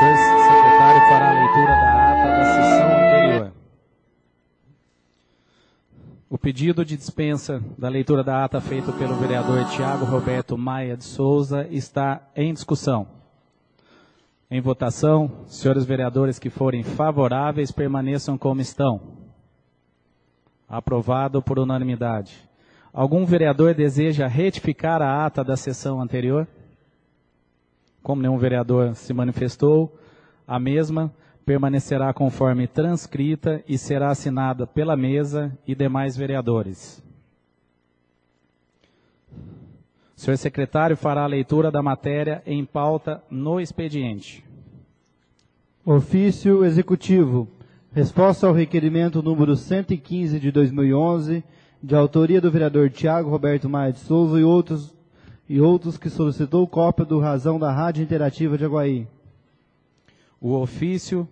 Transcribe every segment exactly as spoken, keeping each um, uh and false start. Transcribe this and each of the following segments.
senhor secretário fará a leitura da ata da sessão anterior. O pedido de dispensa da leitura da ata feito pelo vereador Tiago Roberto Maia de Souza está em discussão. Em votação, senhores vereadores que forem favoráveis permaneçam como estão. Aprovado por unanimidade. Algum vereador deseja retificar a ata da sessão anterior? Como nenhum vereador se manifestou, a mesma permanecerá conforme transcrita e será assinada pela mesa e demais vereadores. O senhor secretário fará a leitura da matéria em pauta no expediente. Ofício executivo. Resposta ao requerimento número cento e quinze de dois mil e onze, de autoria do vereador Tiago Roberto Maia de Souza e outros, e outros que solicitou cópia do razão da Rádio Interativa de Aguaí. O ofício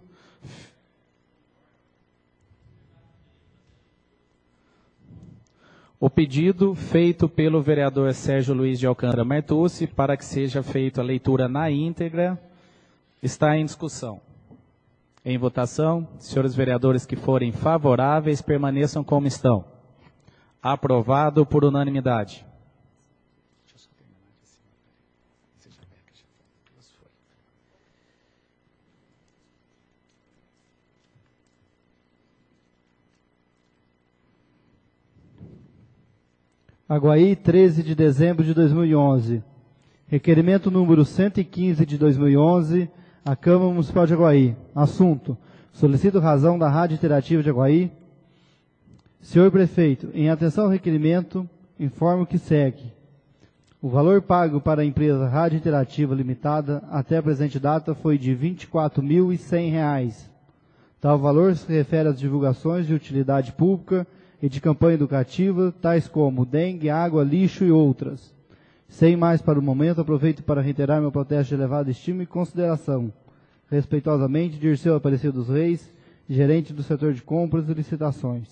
O pedido feito pelo vereador Sérgio Luiz de Alcântara Martucci para que seja feita a leitura na íntegra está em discussão. Em votação, senhores vereadores que forem favoráveis permaneçam como estão. Aprovado por unanimidade. Aguaí, treze de dezembro de dois mil e onze. Requerimento número cento e quinze de dois mil e onze, a Câmara Municipal de Aguaí. Assunto: solicito razão da Rádio Interativa de Aguaí. Senhor Prefeito, em atenção ao requerimento, informo que segue. O valor pago para a empresa Rádio Interativa Limitada até a presente data foi de vinte e quatro mil e cem reais. Tal valor se refere às divulgações de utilidade pública e de campanha educativa, tais como dengue, água, lixo e outras. Sem mais para o momento, aproveito para reiterar meu protesto de elevada estima e consideração. Respeitosamente, Dirceu Aparecido dos Reis, gerente do setor de compras e licitações.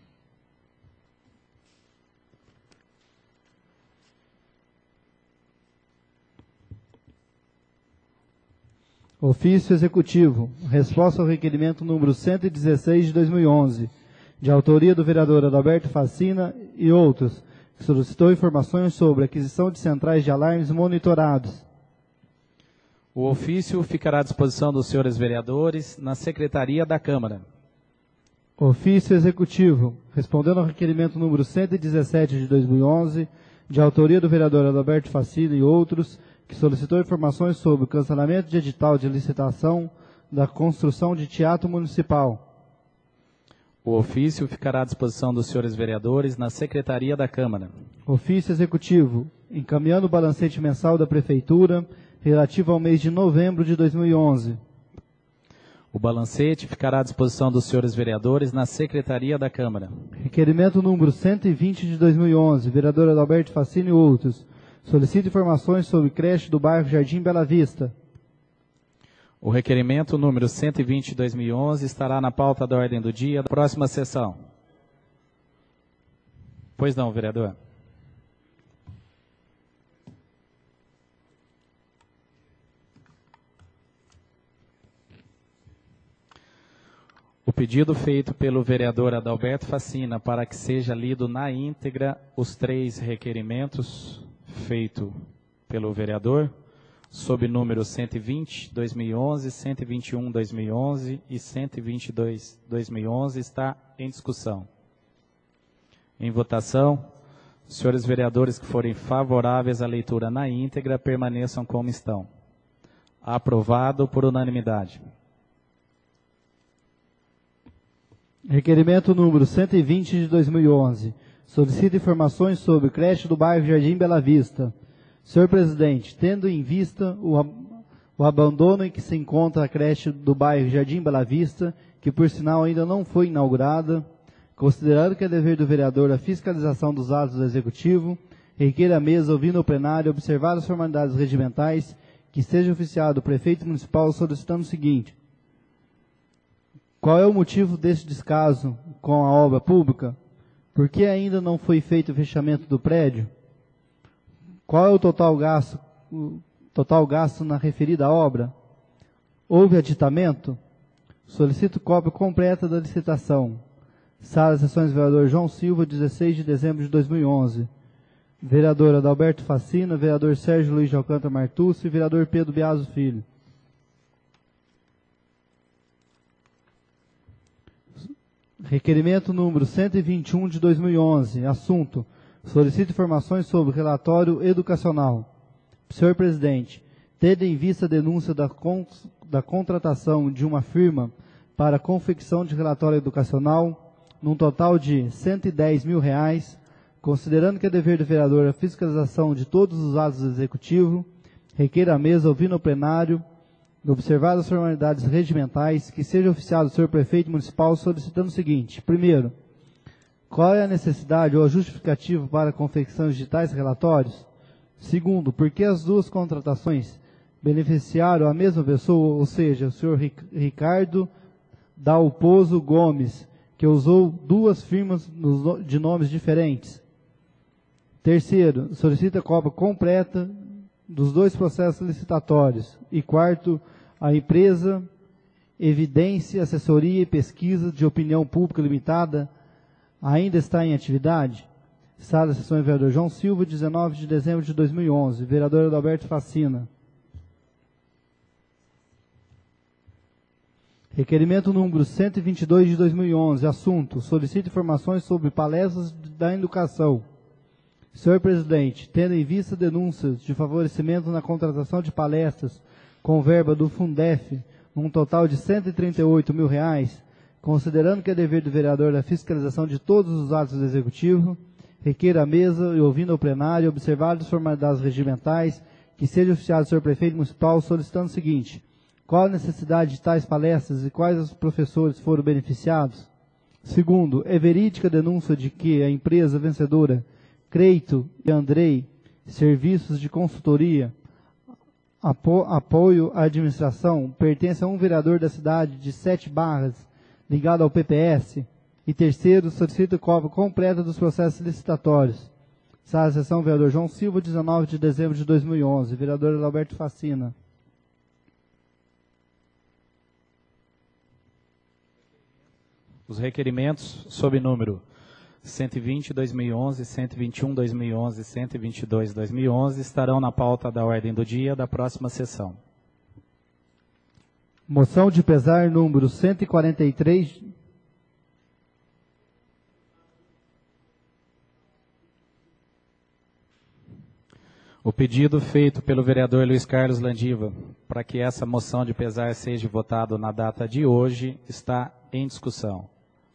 Ofício executivo. Resposta ao requerimento número cento e dezesseis de dois mil e onze, de autoria do vereador Adalberto Facina e outros, que solicitou informações sobre a aquisição de centrais de alarmes monitorados. O ofício ficará à disposição dos senhores vereadores na Secretaria da Câmara. Ofício executivo. Respondendo ao requerimento número cento e dezessete de dois mil e onze, de autoria do vereador Adalberto Facina e outros, que solicitou informações sobre o cancelamento de edital de licitação da construção de teatro municipal. O ofício ficará à disposição dos senhores vereadores na Secretaria da Câmara. Ofício executivo. Encaminhando o balancete mensal da Prefeitura relativo ao mês de novembro de dois mil e onze. O balancete ficará à disposição dos senhores vereadores na Secretaria da Câmara. Requerimento número cento e vinte de dois mil e onze, vereador Adalberto Facina e outros. Solicita informações sobre creche do bairro Jardim Bela Vista. O requerimento número cento e vinte de dois mil e onze estará na pauta da ordem do dia da próxima sessão. Pois não, vereador. O pedido feito pelo vereador Adalberto Facina para que seja lido na íntegra os três requerimentos feito pelo vereador, sob número cento e vinte, dois mil e onze, cento e vinte e um, dois mil e onze e cento e vinte e dois, dois mil e onze, está em discussão. Em votação, os senhores vereadores que forem favoráveis à leitura na íntegra permaneçam como estão. Aprovado por unanimidade. Requerimento número cento e vinte de dois mil e onze. Solicita informações sobre creche do bairro Jardim Bela Vista. Senhor Presidente, tendo em vista o, ab o abandono em que se encontra a creche do bairro Jardim Bela Vista, que por sinal ainda não foi inaugurada, considerando que é dever do vereador a fiscalização dos atos do Executivo, requer a mesa, ouvindo o plenário, observar as formalidades regimentais, que seja oficiado o prefeito municipal solicitando o seguinte: qual é o motivo deste descaso com a obra pública? Por que ainda não foi feito o fechamento do prédio? Qual é o total gasto, o total gasto na referida obra? Houve aditamento? Solicito cópia completa da licitação. Sala de Sessões, vereador João Silva, dezesseis de dezembro de dois mil e onze. Vereador Adalberto Facina, vereador Sérgio Luiz de Alcântara Martucci e vereador Pedro Biaso Filho. Requerimento número cento e vinte e um de dois mil e onze. Assunto: solicito informações sobre o relatório educacional. Senhor Presidente, tendo em vista a denúncia da, con da contratação de uma firma para a confecção de relatório educacional, num total de cento e dez mil reais, considerando que é dever do vereador a fiscalização de todos os atos do Executivo, requer a mesa, ouvindo o plenário, observadas as formalidades regimentais, que seja oficiado o senhor prefeito municipal solicitando o seguinte: primeiro, qual é a necessidade ou a justificativa para a confecção de tais relatórios? Segundo, por que as duas contratações beneficiaram a mesma pessoa, ou seja, o senhor Ricardo Dalpozo Gomes, que usou duas firmas de nomes diferentes? Terceiro, solicita cópia completa dos dois processos licitatórios. E quarto, a empresa Evidência, Assessoria e Pesquisa de Opinião Pública Limitada ainda está em atividade? Sala de Sessões, vereador João Silva, dezenove de dezembro de dois mil e onze. Vereador Adalberto Facina. Requerimento número cento e vinte e dois de dois mil e onze. Assunto: solicito informações sobre palestras da educação. Senhor Presidente, tendo em vista denúncias de favorecimento na contratação de palestras com verba do Fundef, num total de cento e trinta e oito mil reais, considerando que é dever do vereador a fiscalização de todos os atos do Executivo, requer a mesa e ouvindo ao plenário, observadas as formalidades regimentais, que seja oficiado o senhor prefeito municipal solicitando o seguinte: qual a necessidade de tais palestras e quais os professores foram beneficiados? Segundo, é verídica a denúncia de que a empresa vencedora, Creito e Andrei, serviços de consultoria, apo, apoio à administração, pertence a um vereador da cidade de Sete Barras, ligado ao P P S? E terceiro, solicito cópia completa dos processos licitatórios. Sala de Sessão, vereador João Silva, dezenove de dezembro de dois mil e onze. Vereador Adalberto Facina. Os requerimentos sob número cento e vinte, dois mil e onze, cento e vinte e um, dois mil e onze, cento e vinte e dois, dois mil e onze estarão na pauta da ordem do dia da próxima sessão. Moção de pesar número cento e quarenta e três. O pedido feito pelo vereador Luiz Carlos Landiva para que essa moção de pesar seja votada na data de hoje está em discussão.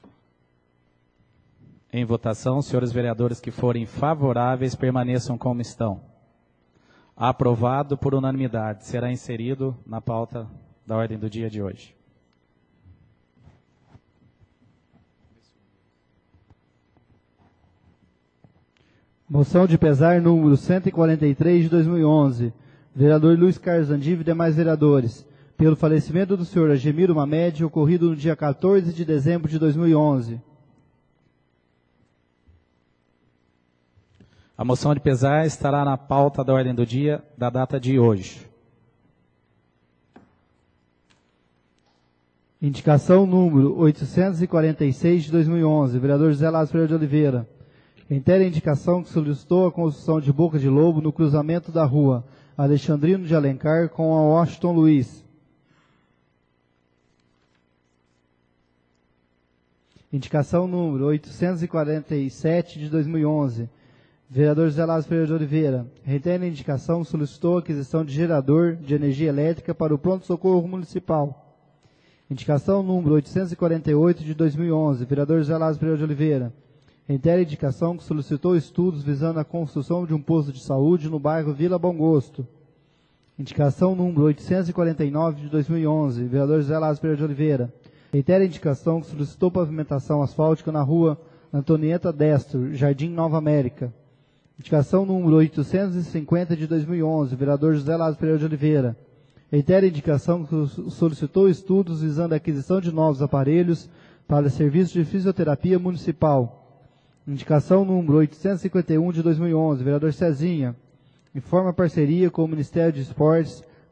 Em votação, senhores vereadores que forem favoráveis permaneçam como estão. Aprovado por unanimidade. Será inserido na pauta da ordem do dia de hoje. Moção de pesar número cento e quarenta e três de dois mil e onze. Vereador Luiz Carlos Landiva e demais vereadores. Pelo falecimento do senhor Agemiro Mamed, ocorrido no dia quatorze de dezembro de dois mil e onze. A moção de pesar estará na pauta da ordem do dia da data de hoje. Indicação número oitocentos e quarenta e seis de dois mil e onze. Vereador José Lázaro Pereira de Oliveira. Reitera a indicação que solicitou a construção de boca de lobo no cruzamento da rua Alexandrino de Alencar com a Washington Luiz. Indicação número oitocentos e quarenta e sete de dois mil e onze. Vereador José Lázaro Pereira de Oliveira. Reitera a indicação que solicitou a aquisição de gerador de energia elétrica para o pronto-socorro municipal. Indicação número oitocentos e quarenta e oito de dois mil e onze. Vereador José Lázaro Pereira de Oliveira. Reitera a indicação que solicitou estudos visando a construção de um posto de saúde no bairro Vila Bom Gosto. Indicação número oitocentos e quarenta e nove de dois mil e onze. Vereador José Lázaro Pereira de Oliveira. Reitera a indicação que solicitou pavimentação asfáltica na rua Antonieta Destro, Jardim Nova América. Indicação número oitocentos e cinquenta de dois mil e onze. Vereador José Lázaro Pereira de Oliveira. Reitera a indicação que solicitou estudos visando a aquisição de novos aparelhos para serviço de fisioterapia municipal. Indicação número oitocentos e cinquenta e um de dois mil e onze, vereador Cezinha. Informa parceria com o Ministério de Esportes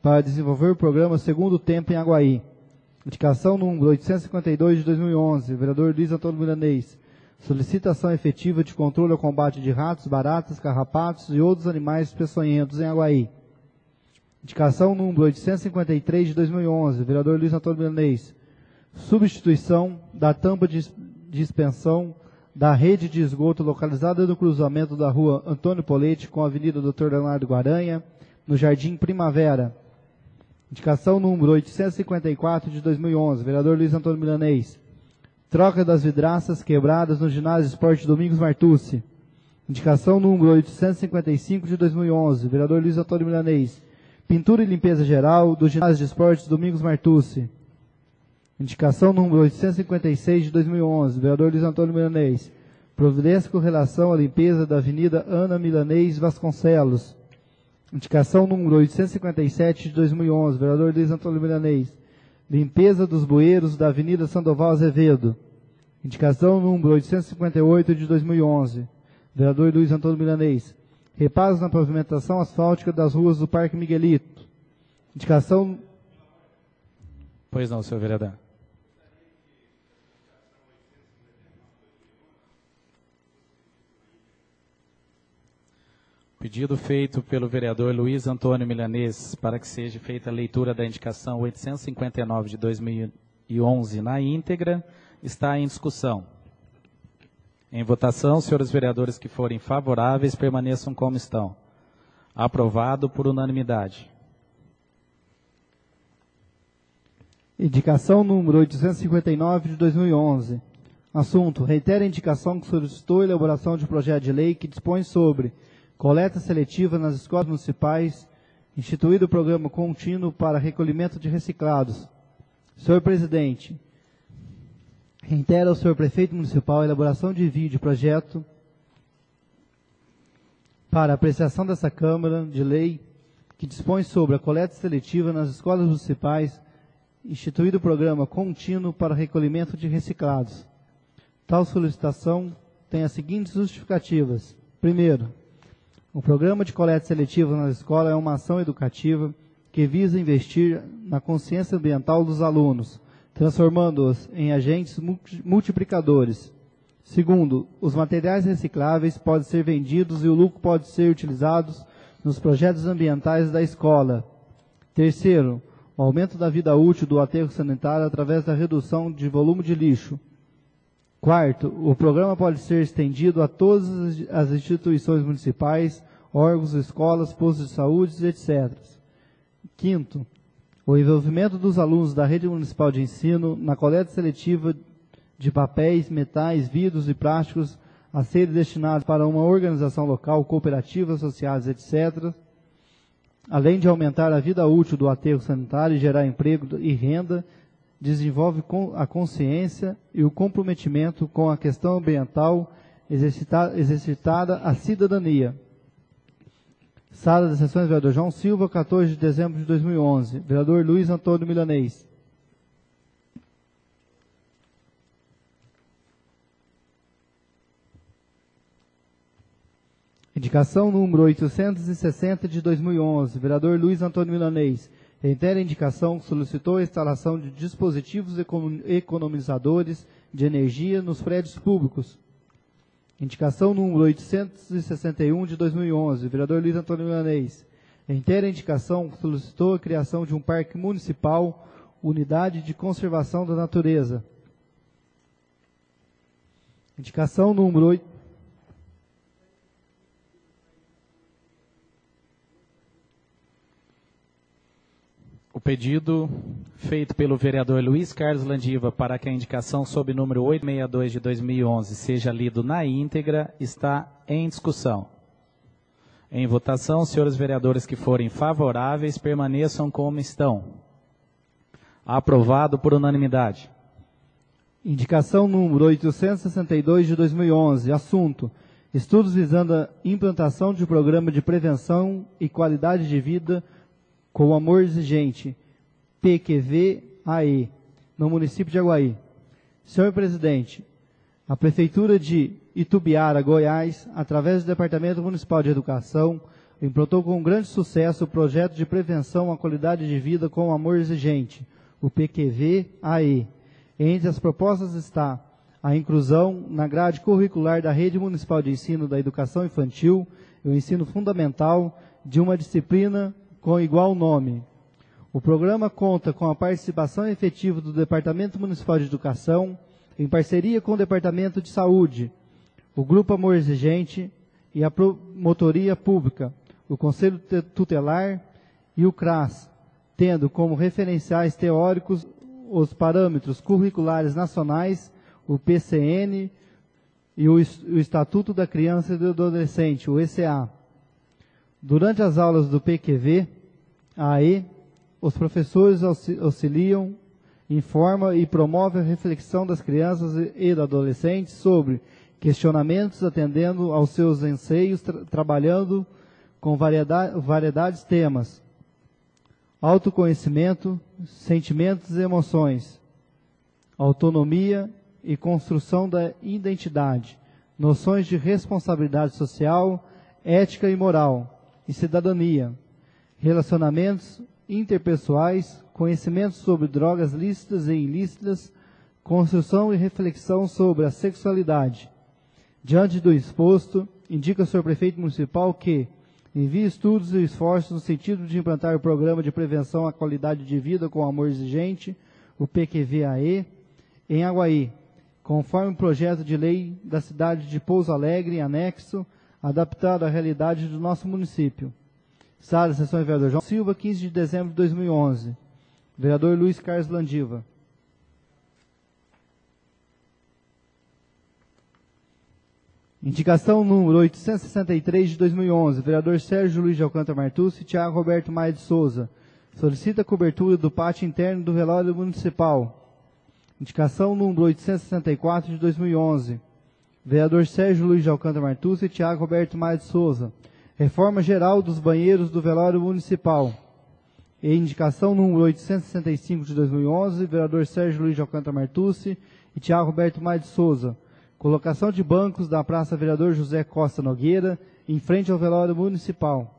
para desenvolver o programa Segundo Tempo em Aguaí. Indicação número oitocentos e cinquenta e dois de dois mil e onze, vereador Luiz Antônio Milanês. Solicitação efetiva de controle ao combate de ratos, baratas, carrapatos e outros animais peçonhentos em Aguaí. Indicação número oitocentos e cinquenta e três de dois mil e onze, vereador Luiz Antônio Milanês. Substituição da tampa de dispensão da rede de esgoto localizada no cruzamento da rua Antônio Polete com a Avenida doutor Leonardo Guaranha, no Jardim Primavera. Indicação número oitocentos e cinquenta e quatro de dois mil e onze, vereador Luiz Antônio Milanês. Troca das vidraças quebradas no ginásio Esporte Domingos Martucci. Indicação número oitocentos e cinquenta e cinco de dois mil e onze, vereador Luiz Antônio Milanês. Pintura e limpeza geral do ginásio de esportes Domingos Martucci. Indicação número oitocentos e cinquenta e seis de dois mil e onze, vereador Luiz Antônio Milanês. Providência com relação à limpeza da Avenida Ana Milanês Vasconcelos. Indicação número oitocentos e cinquenta e sete de dois mil e onze, vereador Luiz Antônio Milanês. Limpeza dos bueiros da Avenida Sandoval Azevedo. Indicação número oitocentos e cinquenta e oito de dois mil e onze, vereador Luiz Antônio Milanês. Reparos na pavimentação asfáltica das ruas do Parque Miguelito. Indicação... Pois não, senhor vereador. Pedido feito pelo vereador Luiz Antônio Milanês para que seja feita a leitura da indicação oitocentos e cinquenta e nove de dois mil e onze na íntegra está em discussão. Em votação, senhores vereadores que forem favoráveis permaneçam como estão. Aprovado por unanimidade. Indicação número oitocentos e cinquenta e nove de dois mil e onze. Assunto: reitera a indicação que solicitou a elaboração de projeto de lei que dispõe sobre coleta seletiva nas escolas municipais, instituído o programa contínuo para recolhimento de reciclados. Senhor presidente, reitera ao senhor prefeito municipal a elaboração de vídeo de projeto para apreciação dessa Câmara de Lei que dispõe sobre a coleta seletiva nas escolas municipais, instituído o programa contínuo para recolhimento de reciclados. Tal solicitação tem as seguintes justificativas. Primeiro, o programa de coleta seletiva na escola é uma ação educativa que visa investir na consciência ambiental dos alunos, transformando-os em agentes multiplicadores. Segundo, os materiais recicláveis podem ser vendidos e o lucro pode ser utilizado nos projetos ambientais da escola. Terceiro, o aumento da vida útil do aterro sanitário através da redução de volume de lixo. Quarto, o programa pode ser estendido a todas as instituições municipais, órgãos, escolas, postos de saúde, etcétera. Quinto, o envolvimento dos alunos da rede municipal de ensino na coleta seletiva de papéis, metais, vidros e plásticos a serem destinados para uma organização local, cooperativa, associadas, etcétera, além de aumentar a vida útil do aterro sanitário e gerar emprego e renda, desenvolve a consciência e o comprometimento com a questão ambiental exercitada, exercitada à cidadania. Sala das Sessões, vereador João Silva, quatorze de dezembro de dois mil e onze. Vereador Luiz Antônio Milanês. Indicação número oitocentos e sessenta de dois mil e onze. Vereador Luiz Antônio Milanês. Reitera a indicação que solicitou a instalação de dispositivos economizadores de energia nos prédios públicos. Indicação número oitocentos e sessenta e um de dois mil e onze, vereador Luiz Antônio Milanês. Reitera a indicação que solicitou a criação de um parque municipal, unidade de conservação da natureza. Indicação número oito. O pedido feito pelo vereador Luiz Carlos Landiva para que a indicação sob número oitocentos e sessenta e dois de dois mil e onze seja lido na íntegra está em discussão. Em votação, senhores vereadores que forem favoráveis permaneçam como estão. Aprovado por unanimidade. Indicação número oitocentos e sessenta e dois de dois mil e onze. Assunto: estudos visando a implantação de programa de prevenção e qualidade de vida com amor exigente, P Q V A E, no município de Aguaí. Senhor presidente, a Prefeitura de Itubiara, Goiás, através do Departamento Municipal de Educação, implantou com grande sucesso o projeto de prevenção à qualidade de vida com amor exigente, o P Q V A E. Entre as propostas está a inclusão na grade curricular da Rede Municipal de Ensino da Educação Infantil e o Ensino Fundamental de uma disciplina com igual nome. O programa conta com a participação efetiva do Departamento Municipal de Educação, em parceria com o Departamento de Saúde, o Grupo Amor Exigente e a Promotoria Pública, o Conselho Tutelar e o CRAS, tendo como referenciais teóricos os parâmetros curriculares nacionais, o P C N e o Estatuto da Criança e do Adolescente, o E C A. Durante as aulas do P Q V A E, os professores auxiliam, informam e promovem a reflexão das crianças e dos adolescentes sobre questionamentos, atendendo aos seus anseios, tra trabalhando com variedade, variedades temas, autoconhecimento, sentimentos e emoções, autonomia e construção da identidade, noções de responsabilidade social, ética e moral, e cidadania, relacionamentos interpessoais, conhecimentos sobre drogas lícitas e ilícitas, construção e reflexão sobre a sexualidade. Diante do exposto, indica o senhor prefeito municipal que envie estudos e esforços no sentido de implantar o programa de prevenção à qualidade de vida com amor exigente, o P Q V A E, em Aguaí, conforme o projeto de lei da cidade de Pouso Alegre, em anexo, adaptado à realidade do nosso município. Sala, sessão, vereador João Silva, quinze de dezembro de dois mil e onze. Vereador Luiz Carlos Landiva. Indicação número oitocentos e sessenta e três de dois mil e onze, vereador Sérgio Luiz de Alcântara Martucci e Tiago Roberto Maia de Souza. Solicita a cobertura do pátio interno do velório municipal. Indicação número oitocentos e sessenta e quatro de dois mil e onze, vereador Sérgio Luiz de Alcântara Martucci e Tiago Roberto Maia de Souza. Reforma geral dos banheiros do velório municipal. E indicação número oitocentos e sessenta e cinco de dois mil e onze, vereador Sérgio Luiz de Alcântara Martucci e Tiago Roberto Maia de Souza. Colocação de bancos da Praça Vereador José Costa Nogueira, em frente ao velório municipal.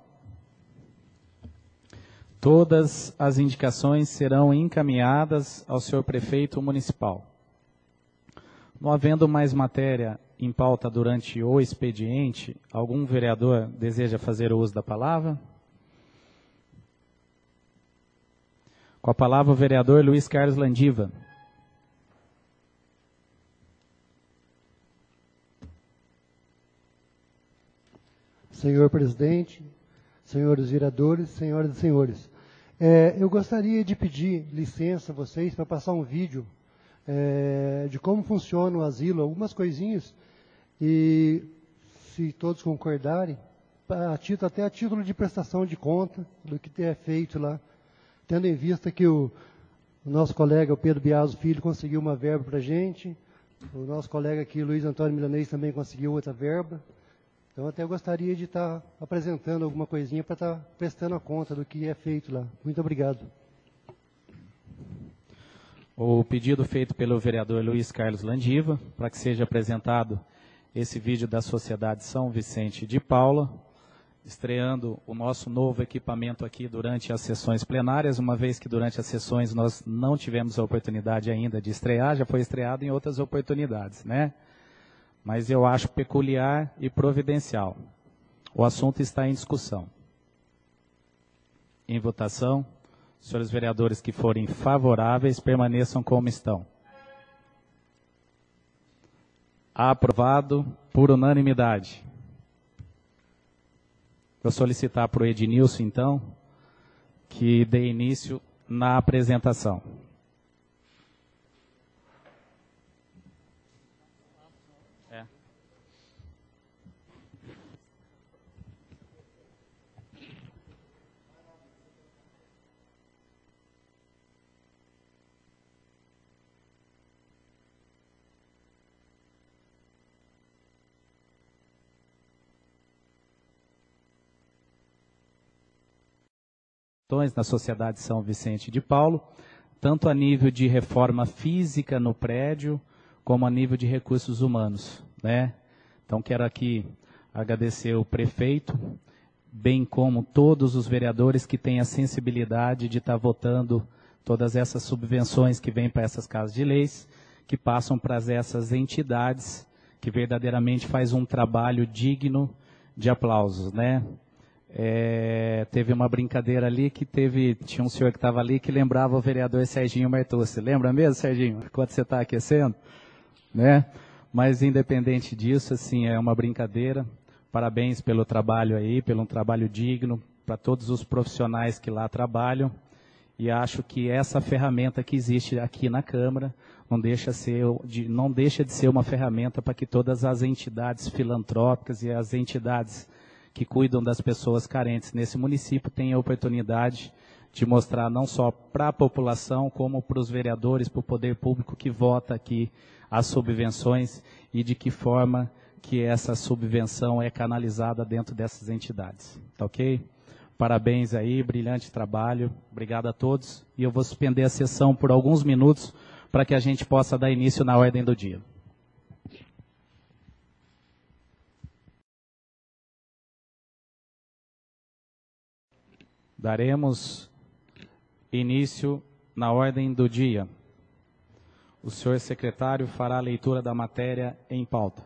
Todas as indicações serão encaminhadas ao senhor prefeito municipal. Não havendo mais matéria em pauta durante o expediente, algum vereador deseja fazer uso da palavra? Com a palavra o vereador Luiz Carlos Landiva. Senhor presidente, senhores vereadores, senhoras e senhores, é, eu gostaria de pedir licença a vocês para passar um vídeo é, de como funciona o asilo, algumas coisinhas, e se todos concordarem, a título, até a título de prestação de conta do que é feito lá, tendo em vista que o, o nosso colega, o Pedro Biaso Filho, conseguiu uma verba para a gente, o nosso colega aqui, Luiz Antônio Milanês, também conseguiu outra verba. Então, até eu gostaria de estar apresentando alguma coisinha para estar prestando a conta do que é feito lá. Muito obrigado. O pedido feito pelo vereador Luiz Carlos Landiva, para que seja apresentado esse vídeo da Sociedade São Vicente de Paula, estreando o nosso novo equipamento aqui durante as sessões plenárias, uma vez que durante as sessões nós não tivemos a oportunidade ainda de estrear, já foi estreado em outras oportunidades, né? Mas eu acho peculiar e providencial. O assunto está em discussão. Em votação, os senhores vereadores que forem favoráveis permaneçam como estão. Aprovado por unanimidade. Vou solicitar para o Ednilson, então, que dê início na apresentação. Na Sociedade São Vicente de Paulo, tanto a nível de reforma física no prédio, como a nível de recursos humanos, né? Então, quero aqui agradecer o prefeito, bem como todos os vereadores que têm a sensibilidade de estar votando todas essas subvenções que vêm para essas casas de leis, que passam para essas entidades que verdadeiramente faz um trabalho digno de aplausos, né? É, teve uma brincadeira ali que teve, tinha um senhor que estava ali que lembrava o vereador Serginho Martussi. Lembra mesmo, Serginho? Quando você está aquecendo? Né? Mas independente disso, assim, é uma brincadeira. Parabéns pelo trabalho aí, pelo um trabalho digno, para todos os profissionais que lá trabalham. E acho que essa ferramenta que existe aqui na Câmara não deixa, ser, de, não deixa de ser uma ferramenta para que todas as entidades filantrópicas e as entidades que cuidam das pessoas carentes nesse município tenham a oportunidade de mostrar não só para a população, como para os vereadores, para o poder público que vota aqui as subvenções e de que forma que essa subvenção é canalizada dentro dessas entidades. Tá ok? Parabéns aí, brilhante trabalho. Obrigado a todos. E eu vou suspender a sessão por alguns minutos para que a gente possa dar início na ordem do dia. Daremos início na ordem do dia. O senhor secretário fará a leitura da matéria em pauta.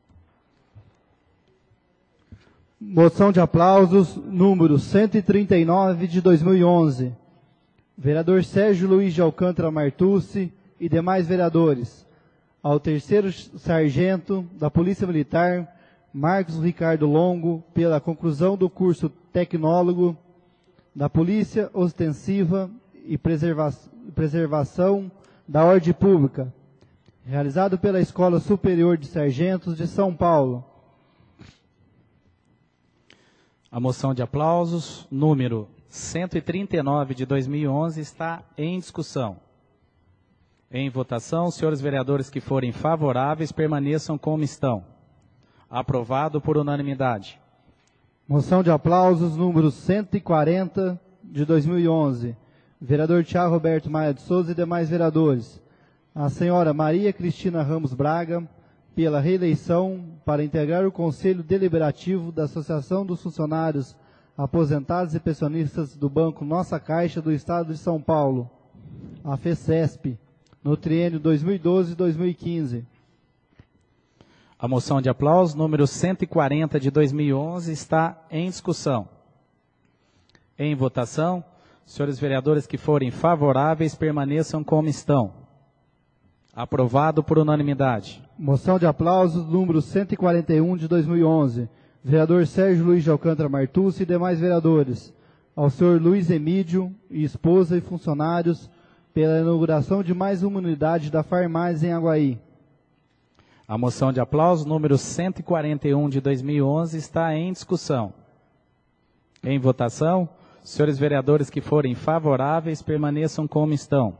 Moção de aplausos, número cento e trinta e nove de dois mil e onze. Vereador Sérgio Luiz de Alcântara Martussi e demais vereadores. Ao terceiro sargento da Polícia Militar, Marcos Ricardo Longo, pela conclusão do curso tecnólogo da Polícia Ostensiva e Preserva- Preservação da Ordem Pública, realizado pela Escola Superior de Sargentos de São Paulo. A moção de aplausos, número cento e trinta e nove de dois mil e onze, está em discussão. Em votação, os senhores vereadores que forem favoráveis permaneçam como estão. Aprovado por unanimidade. Moção de aplausos, número cento e quarenta de dois mil e onze. Vereador Tiago Roberto Maia de Souza e demais vereadores. A senhora Maria Cristina Ramos Braga, pela reeleição para integrar o Conselho Deliberativo da Associação dos Funcionários Aposentados e Pensionistas do Banco Nossa Caixa do Estado de São Paulo, a FECESP, no triênio dois mil e doze a dois mil e quinze. A moção de aplausos, número cento e quarenta de dois mil e onze, está em discussão. Em votação, os senhores vereadores que forem favoráveis permaneçam como estão. Aprovado por unanimidade. Moção de aplausos, número cento e quarenta e um de dois mil e onze. Vereador Sérgio Luiz de Alcântara Martussi e demais vereadores. Ao senhor Luiz Emídio e esposa e funcionários, pela inauguração de mais uma unidade da farmácia em Aguaí. A moção de aplausos, número cento e quarenta e um de dois mil e onze, está em discussão. Em votação, os senhores vereadores que forem favoráveis permaneçam como estão.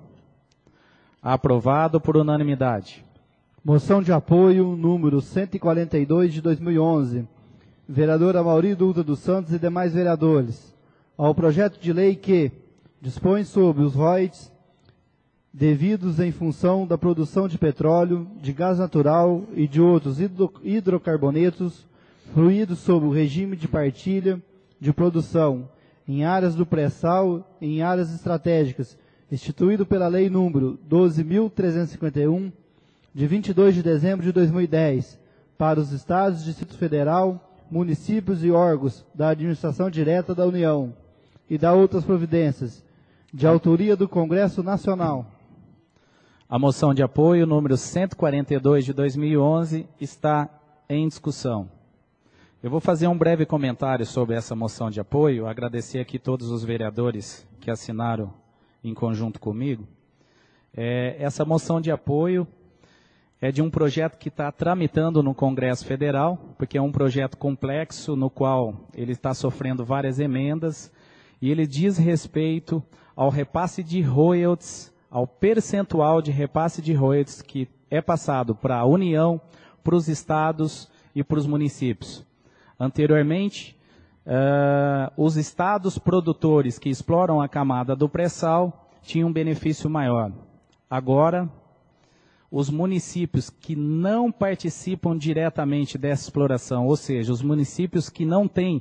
Aprovado por unanimidade. Moção de apoio, número cento e quarenta e dois de dois mil e onze. Vereador Amaury Dutra dos Santos e demais vereadores. Ao projeto de lei que dispõe sobre os royalties devidos em função da produção de petróleo, de gás natural e de outros hidro hidrocarbonetos fluídos sob o regime de partilha de produção em áreas do pré-sal e em áreas estratégicas, instituído pela Lei número doze mil trezentos e cinquenta e um, de vinte e dois de dezembro de dois mil e dez, para os estados, Distrito Federal, municípios e órgãos da administração direta da União, e da outras providências, de autoria do Congresso Nacional. A moção de apoio, número cento e quarenta e dois de dois mil e onze, está em discussão. Eu vou fazer um breve comentário sobre essa moção de apoio, agradecer aqui todos os vereadores que assinaram em conjunto comigo. É, essa moção de apoio é de um projeto que está tramitando no Congresso Federal, porque é um projeto complexo, no qual ele está sofrendo várias emendas, e ele diz respeito ao repasse de royalties, ao percentual de repasse de royalties que é passado para a União, para os estados e para os municípios. Anteriormente, uh, os estados produtores que exploram a camada do pré-sal tinham um benefício maior. Agora, os municípios que não participam diretamente dessa exploração, ou seja, os municípios que não têm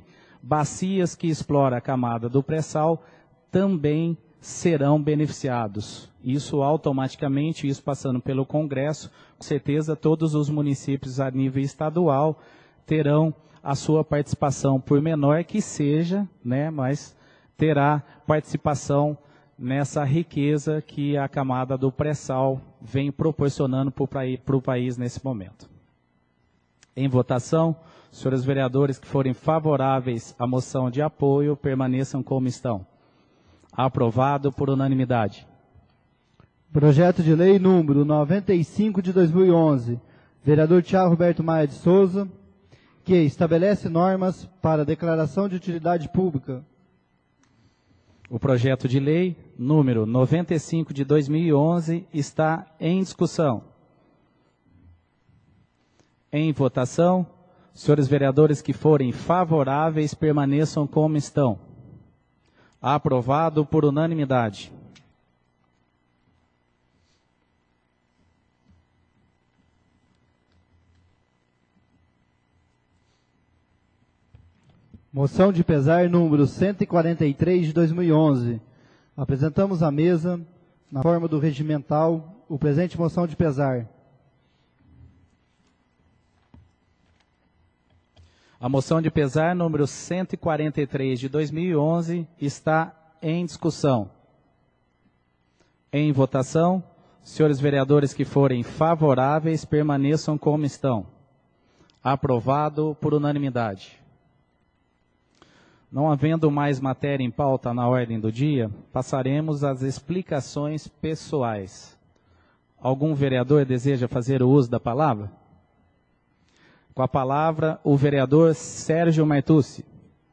bacias que exploram a camada do pré-sal também serão beneficiados. Isso automaticamente, isso passando pelo Congresso, com certeza todos os municípios a nível estadual terão a sua participação, por menor que seja, né, mas terá participação nessa riqueza que a camada do pré-sal vem proporcionando para o país nesse momento. Em votação, senhores vereadores que forem favoráveis à moção de apoio, permaneçam como estão. Aprovado por unanimidade. Projeto de lei número noventa e cinco de dois mil e onze, vereador Thiago Roberto Maia de Souza, que estabelece normas para declaração de utilidade pública. O projeto de lei número noventa e cinco de dois mil e onze está em discussão. Em votação, senhores vereadores que forem favoráveis permaneçam como estão. Aprovado por unanimidade. Moção de pesar número cento e quarenta e três de dois mil e onze. Apresentamos à mesa, na forma do regimental, o presente moção de pesar. A moção de pesar número cento e quarenta e três de dois mil e onze está em discussão. Em votação, senhores vereadores que forem favoráveis permaneçam como estão. Aprovado por unanimidade. Não havendo mais matéria em pauta na ordem do dia, passaremos às explicações pessoais. Algum vereador deseja fazer o uso da palavra? Com a palavra, o vereador Sérgio Martucci.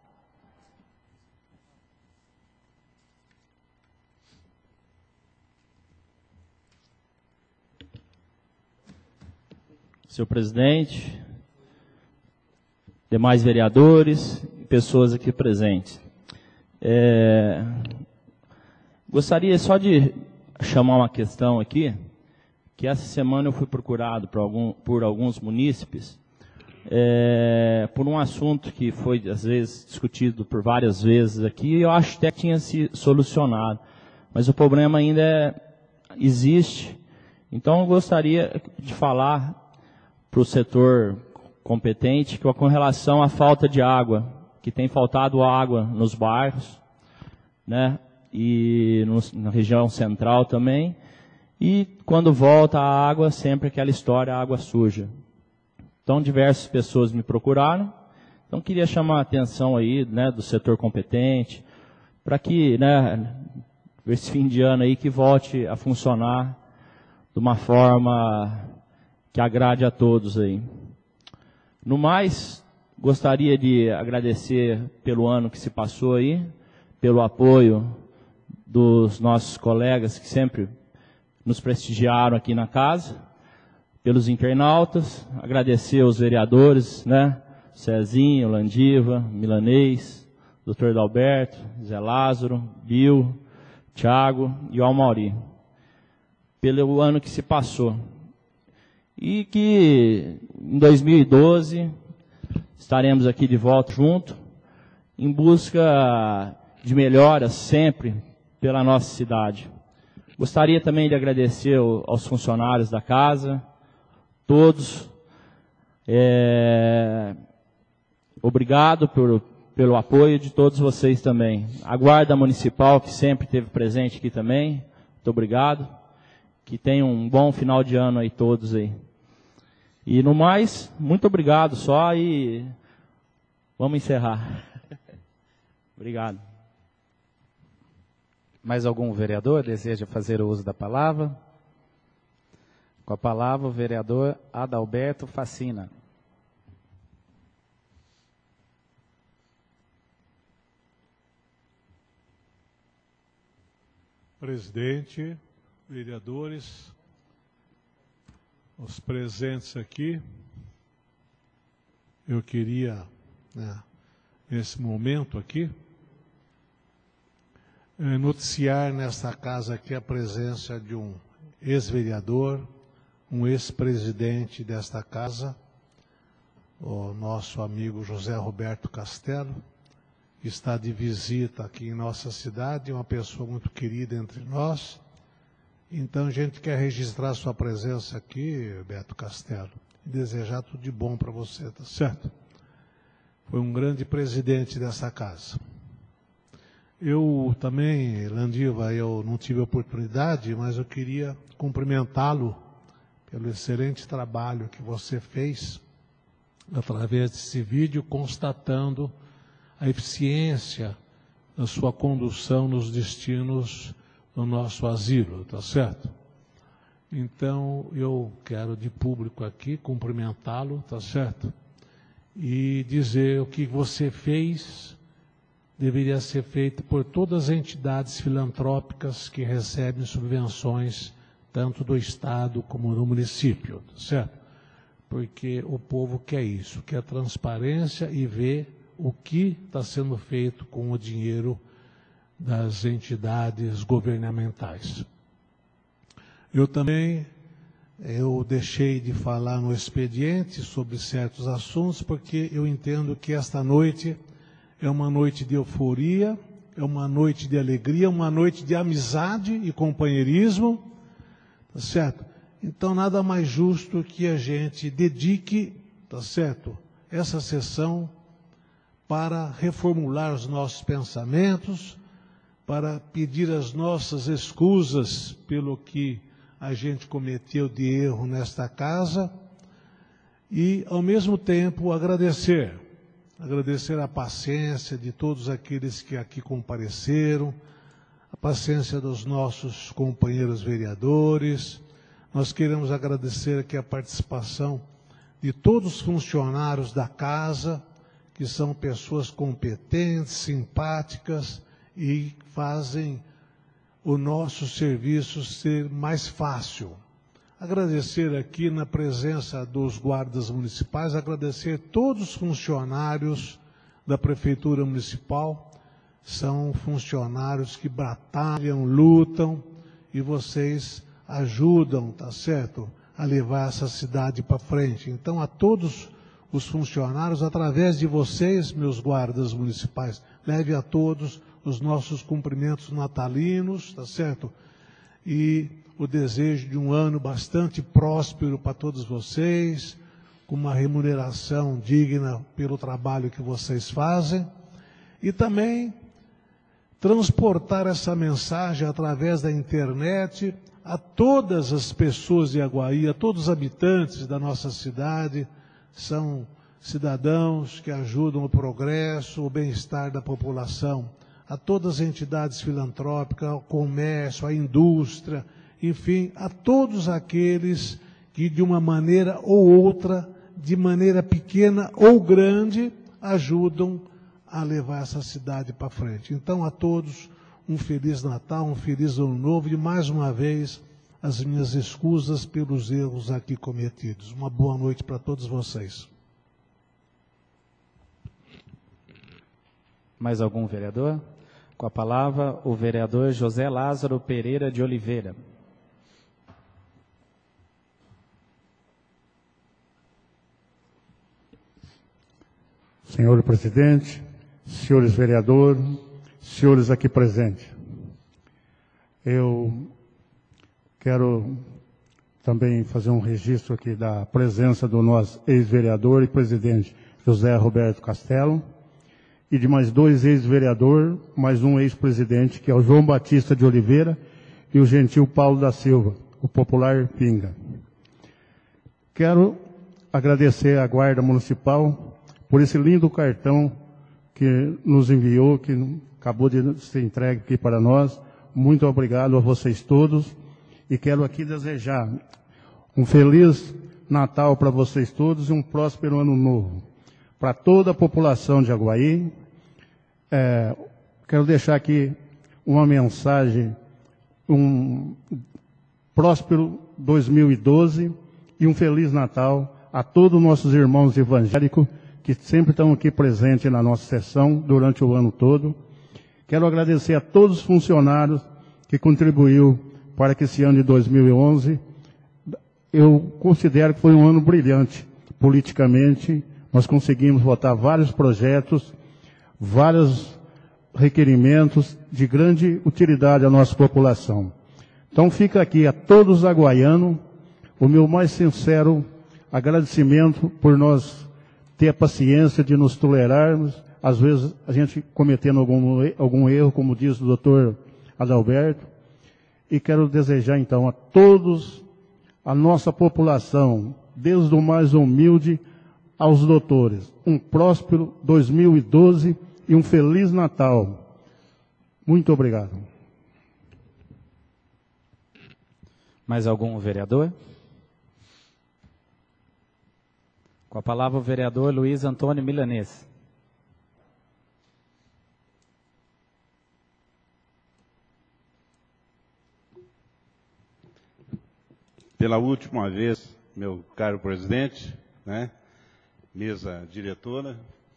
Senhor presidente, demais vereadores e pessoas aqui presentes. É, gostaria só de chamar uma questão aqui, que essa semana eu fui procurado por, algum, por alguns munícipes, É, por um assunto que foi, às vezes, discutido por várias vezes aqui, e eu acho até que tinha se solucionado. Mas o problema ainda é, existe. Então, eu gostaria de falar para o setor competente que, com relação à falta de água, que tem faltado água nos bairros, né, e no, na região central também, e quando volta a água, sempre aquela história, água suja. Então, diversas pessoas me procuraram. Então, queria chamar a atenção aí, né, do setor competente, para que, né, esse fim de ano aí, que volte a funcionar de uma forma que agrade a todos aí. No mais, gostaria de agradecer pelo ano que se passou aí, pelo apoio dos nossos colegas que sempre nos prestigiaram aqui na casa, pelos internautas, agradecer aos vereadores, né, Cezinho, Landiva, Milanês, doutor Dalberto, Zé Lázaro, Bill, Thiago e o Almauri, pelo ano que se passou. E que em dois mil e doze estaremos aqui de volta junto, em busca de melhoras sempre pela nossa cidade. Gostaria também de agradecer aos funcionários da casa, todos, é, obrigado por, pelo apoio de todos vocês também. A Guarda Municipal, que sempre esteve presente aqui também, muito obrigado. Que tenham um bom final de ano aí todos aí. E no mais, muito obrigado só e vamos encerrar. Obrigado. Mais algum vereador deseja fazer o uso da palavra? Com a palavra, o vereador Adalberto Facina. Presidente, vereadores, os presentes aqui, eu queria, né, nesse momento aqui, noticiar nesta casa aqui a presença de um ex-vereador, um ex-presidente desta casa, o nosso amigo José Roberto Castelo, está de visita aqui em nossa cidade, uma pessoa muito querida entre nós. Então a gente quer registrar sua presença aqui, Beto Castelo, e desejar tudo de bom para você, tá certo? Foi um grande presidente dessa casa. Eu também, Landiva, eu não tive oportunidade, mas eu queria cumprimentá-lo pelo excelente trabalho que você fez através desse vídeo, constatando a eficiência da sua condução nos destinos do nosso asilo, tá certo? Então, eu quero de público aqui cumprimentá-lo, tá certo? E dizer o que você fez deveria ser feito por todas as entidades filantrópicas que recebem subvenções tanto do Estado como do município, tá certo? Porque o povo quer isso, quer transparência e ver o que está sendo feito com o dinheiro das entidades governamentais. Eu também, eu deixei de falar no expediente sobre certos assuntos, porque eu entendo que esta noite é uma noite de euforia, é uma noite de alegria, uma noite de amizade e companheirismo, tá certo? Então, nada mais justo que a gente dedique, tá certo, essa sessão para reformular os nossos pensamentos, para pedir as nossas escusas pelo que a gente cometeu de erro nesta casa e, ao mesmo tempo, agradecer. Agradecer a paciência de todos aqueles que aqui compareceram, a paciência dos nossos companheiros vereadores. Nós queremos agradecer aqui a participação de todos os funcionários da casa, que são pessoas competentes, simpáticas e fazem o nosso serviço ser mais fácil. Agradecer aqui na presença dos guardas municipais, agradecer todos os funcionários da Prefeitura Municipal, são funcionários que batalham, lutam e vocês ajudam, tá certo, a levar essa cidade para frente. Então, a todos os funcionários, através de vocês, meus guardas municipais, leve a todos os nossos cumprimentos natalinos, tá certo? E o desejo de um ano bastante próspero para todos vocês, com uma remuneração digna pelo trabalho que vocês fazem, e também transportar essa mensagem através da internet a todas as pessoas de Aguaí, a todos os habitantes da nossa cidade. São cidadãos que ajudam o progresso, o bem-estar da população, a todas as entidades filantrópicas, ao comércio, à indústria, enfim, a todos aqueles que de uma maneira ou outra, de maneira pequena ou grande, ajudam a levar essa cidade para frente. Então, a todos, um Feliz Natal, um Feliz Ano Novo e, mais uma vez, as minhas escusas pelos erros aqui cometidos. Uma boa noite para todos vocês. Mais algum vereador? Com a palavra, o vereador José Lázaro Pereira de Oliveira. Senhor presidente, senhores vereadores, senhores aqui presentes, eu quero também fazer um registro aqui da presença do nosso ex-vereador e presidente José Roberto Castelo e de mais dois ex-vereadores, mais um ex-presidente, que é o João Batista de Oliveira e o gentil Paulo da Silva, o popular Pinga. Quero agradecer à Guarda Municipal por esse lindo cartão que nos enviou, que acabou de ser entregue aqui para nós. Muito obrigado a vocês todos. E quero aqui desejar um feliz Natal para vocês todos e um próspero Ano Novo. Para toda a população de Aguaí, é, quero deixar aqui uma mensagem, um próspero dois mil e doze e um Feliz Natal a todos os nossos irmãos evangélicos que sempre estão aqui presentes na nossa sessão durante o ano todo. Quero agradecer a todos os funcionários que contribuiu para que esse ano de dois mil e onze, eu considero que foi um ano brilhante politicamente. Nós conseguimos votar vários projetos, vários requerimentos de grande utilidade à nossa população. Então fica aqui a todos os aguaianos o meu mais sincero agradecimento por nós ter a paciência de nos tolerarmos, às vezes a gente cometendo algum, algum erro, como diz o doutor Adalberto, e quero desejar então a todos, a nossa população, desde o mais humilde aos doutores, um próspero dois mil e doze e um Feliz Natal. Muito obrigado. Mais algum vereador? Com a palavra o vereador Luiz Antônio Milanês. Pela última vez, meu caro presidente, né, mesa diretora,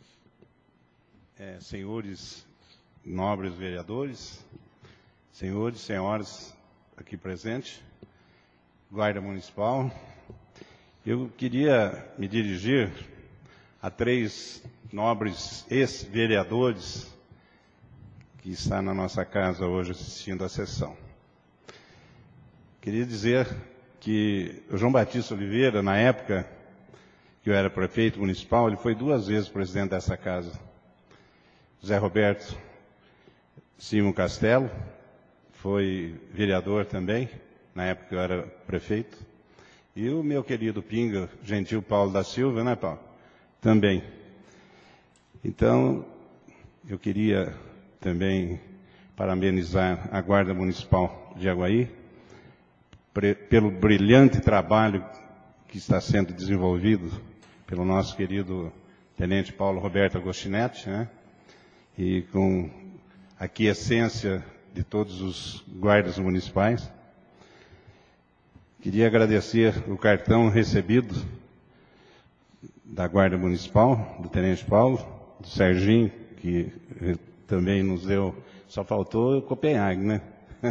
é, senhores nobres vereadores, senhores e senhoras aqui presentes, guarda municipal, eu queria me dirigir a três nobres ex-vereadores que estão na nossa casa hoje assistindo à sessão. Queria dizer que o João Batista Oliveira, na época que eu era prefeito municipal, ele foi duas vezes presidente dessa casa. José Roberto Simon Castelo foi vereador também, na época que eu era prefeito. E o meu querido Pinga, Gentil Paulo da Silva, né, Paulo? Também. Então, eu queria também parabenizar a Guarda Municipal de Aguaí pelo brilhante trabalho que está sendo desenvolvido pelo nosso querido Tenente Paulo Roberto Agostinetti, né? E com a quiescência de todos os guardas municipais. Queria agradecer o cartão recebido da Guarda Municipal, do Tenente Paulo, do Serginho, que também nos deu, só faltou Copenhague, né?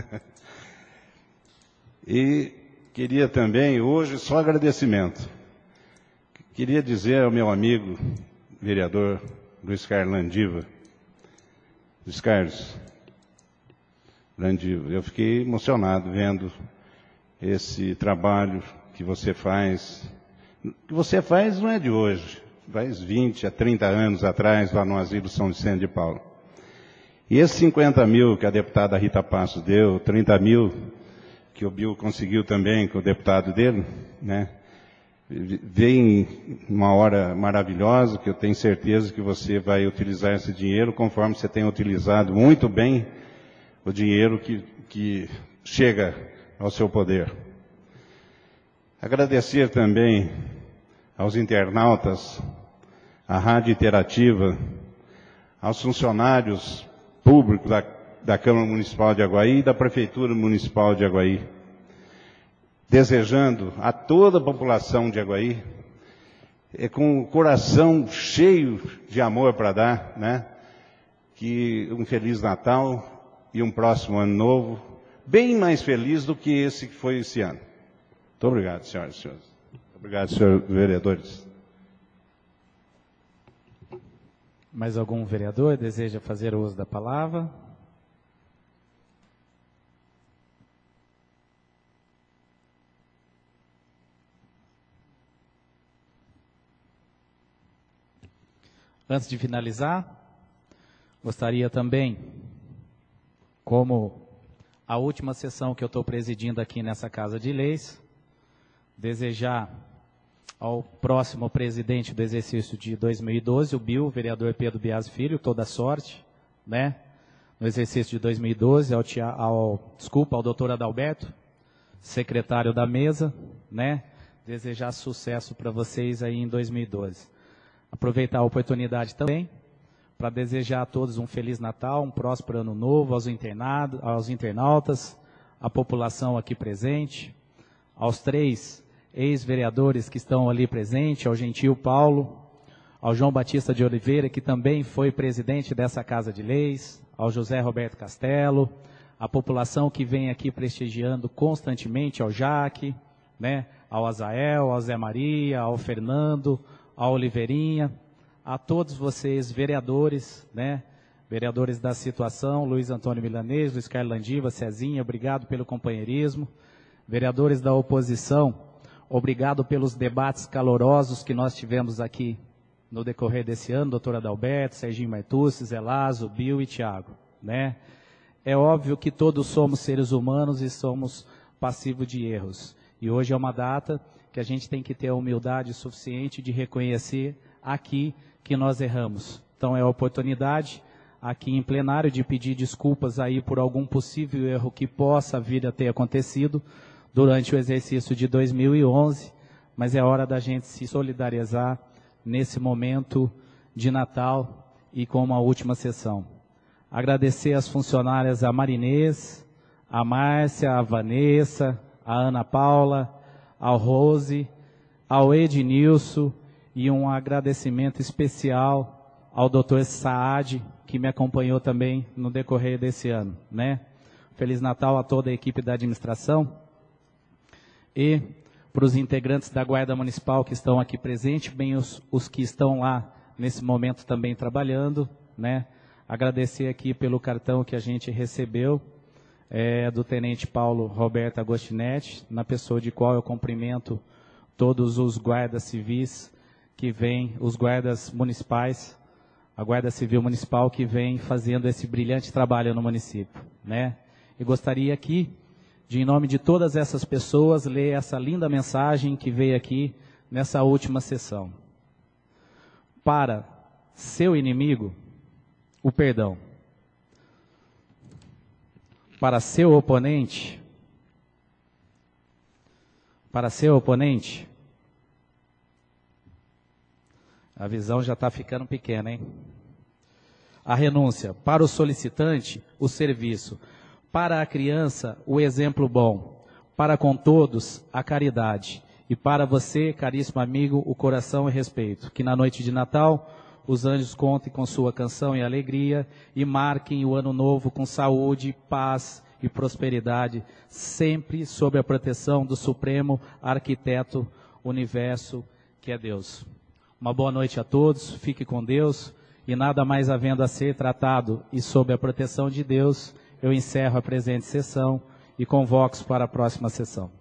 E queria também, hoje, só agradecimento. Queria dizer ao meu amigo, vereador Luiz Carlos Landiva, Luiz Carlos Landiva, eu fiquei emocionado vendo esse trabalho que você faz. O que você faz não é de hoje, faz vinte a trinta anos atrás, lá no Asilo São Vicente de Paulo. E esses cinquenta mil que a deputada Rita Passos deu, trinta mil que o Bill conseguiu também com o deputado dele, né? Vem uma hora maravilhosa, que eu tenho certeza que você vai utilizar esse dinheiro conforme você tem utilizado muito bem o dinheiro que, que chega ao seu poder. Agradecer também aos internautas, à Rádio Interativa, aos funcionários públicos da, da Câmara Municipal de Aguaí e da Prefeitura Municipal de Aguaí, desejando a toda a população de Aguaí, é, com o coração cheio de amor para dar, né, que um Feliz Natal e um próximo Ano Novo, bem mais feliz do que esse que foi esse ano. Muito obrigado, senhoras e senhores. Obrigado, senhores vereadores. Mais algum vereador deseja fazer uso da palavra? Antes de finalizar, gostaria também, como a última sessão que eu estou presidindo aqui nessa Casa de Leis, desejar ao próximo presidente do exercício de dois mil e doze, o Bill, o vereador Pedro Biasi Filho, toda sorte, né, no exercício de dois mil e doze, ao, ao, desculpa, ao doutor Adalberto, secretário da mesa, né, desejar sucesso para vocês aí em dois mil e doze. Aproveitar a oportunidade também para desejar a todos um Feliz Natal, um próspero Ano Novo, aos, internado, aos internautas, à população aqui presente, aos três ex-vereadores que estão ali presentes, ao Gentil Paulo, ao João Batista de Oliveira, que também foi presidente dessa Casa de Leis, ao José Roberto Castelo, a população que vem aqui prestigiando constantemente, ao Jaque, né, ao Azael, ao Zé Maria, ao Fernando, ao Oliveirinha, a todos vocês, vereadores, né? Vereadores da situação, Luiz Antônio Milanês, Luiz Carlos Landiva, Cezinha, obrigado pelo companheirismo. Vereadores da oposição, obrigado pelos debates calorosos que nós tivemos aqui no decorrer desse ano, doutor Adalberto, Serginho Martucci, Zé Lazo, Bill e Thiago, né? É óbvio que todos somos seres humanos e somos passivos de erros. E hoje é uma data que a gente tem que ter a humildade suficiente de reconhecer aqui que nós erramos. Então é a oportunidade aqui em plenário de pedir desculpas aí por algum possível erro que possa vir a ter acontecido durante o exercício de dois mil e onze, mas é hora da gente se solidarizar nesse momento de Natal e com uma última sessão. Agradecer às funcionárias, a Marinês, a Márcia, a Vanessa, a Ana Paula, ao Rose, ao Ednilson e um agradecimento especial ao doutor Saad, que me acompanhou também no decorrer desse ano, né? Feliz Natal a toda a equipe da administração e para os integrantes da Guarda Municipal que estão aqui presentes, bem os, os que estão lá nesse momento também trabalhando, né? Agradecer aqui pelo cartão que a gente recebeu, é, do Tenente Paulo Roberto Agostinetti, na pessoa de qual eu cumprimento todos os guardas civis que vêm, os guardas municipais, a Guarda Civil Municipal que vem fazendo esse brilhante trabalho no município, né? E gostaria aqui, de em nome de todas essas pessoas, ler essa linda mensagem que veio aqui nessa última sessão. Para seu inimigo, o perdão. Para seu oponente, para seu oponente, a visão já está ficando pequena, hein? A renúncia. Para o solicitante, o serviço. Para a criança, o exemplo bom. Para com todos, a caridade. E para você, caríssimo amigo, o coração e respeito. Que na noite de Natal, os anjos contem com sua canção e alegria e marquem o ano novo com saúde, paz e prosperidade, sempre sob a proteção do Supremo Arquiteto Universo, que é Deus. Uma boa noite a todos, fique com Deus, e nada mais havendo a ser tratado e sob a proteção de Deus, eu encerro a presente sessão e convoco para a próxima sessão.